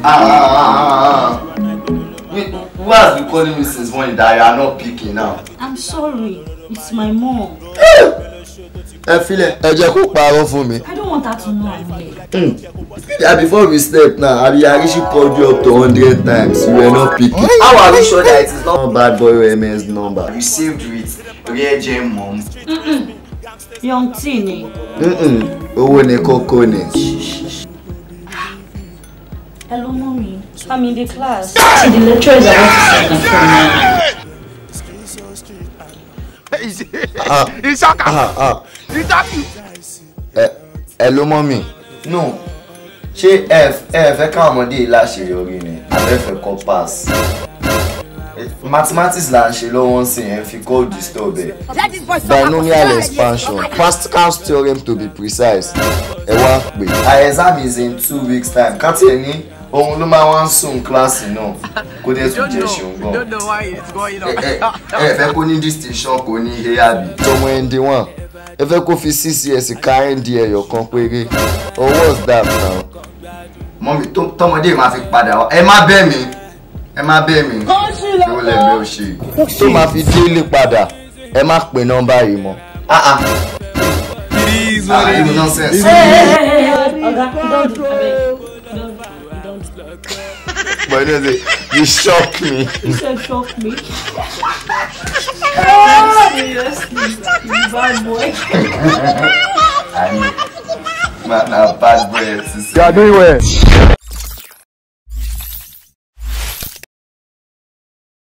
Who has been calling me since morning that you are not picking now? I'm sorry. It's my mom. Feel it. Jẹ́ kó parọ́ fún mi. I don't want her to know I'm here. Yeah, before we slept now, I actually called you up to 100 times. You were not picking. How are we sure that it is not bad boy MS number? You saved with real gem mom. Young teen. Owó ni kókó ni. Hello, mommy. I'm in the class. See, the lecturer is about to start. Hello, mommy. No. Ṣé ẹ fẹ́ ká ọmọdé láṣeyọrí ni àbẹ́ fẹ́ kọ́ pass. Mathematics là ń ṣe lọ́wọ́ sí ẹ̀ fi kọ́ disturb ẹ̀. Binomial expansion, Pascal's theorem to be precise. Ẹ wá pè. Our exam is in 2 weeks time. Ká tiẹ̀ ní ohun ló máa wá ń sùn kíláàsì náà kó dé tún jẹ́ ṣeun gan. Ẹ fẹ́ kó ní distinction kò ní he àbí. Tọmọ ẹndí wọn ẹ fẹ́ kó fi CCS ká ẹndí ẹyọ kan péré. Oh, what's that now? Mọ́mí tọmọdé máa fi padà wá. Ẹ má bẹ̀ mí. Ẹ má bẹ̀ mí. Ló lè bẹ́ ò ṣe. Tó máa fi délé padà. Ẹ má pè nọ́mbà yìí mọ́. You nonsense. But you shock me. You said shock me. Seriously, you bad boy. I'm a bad boy. You are doing well.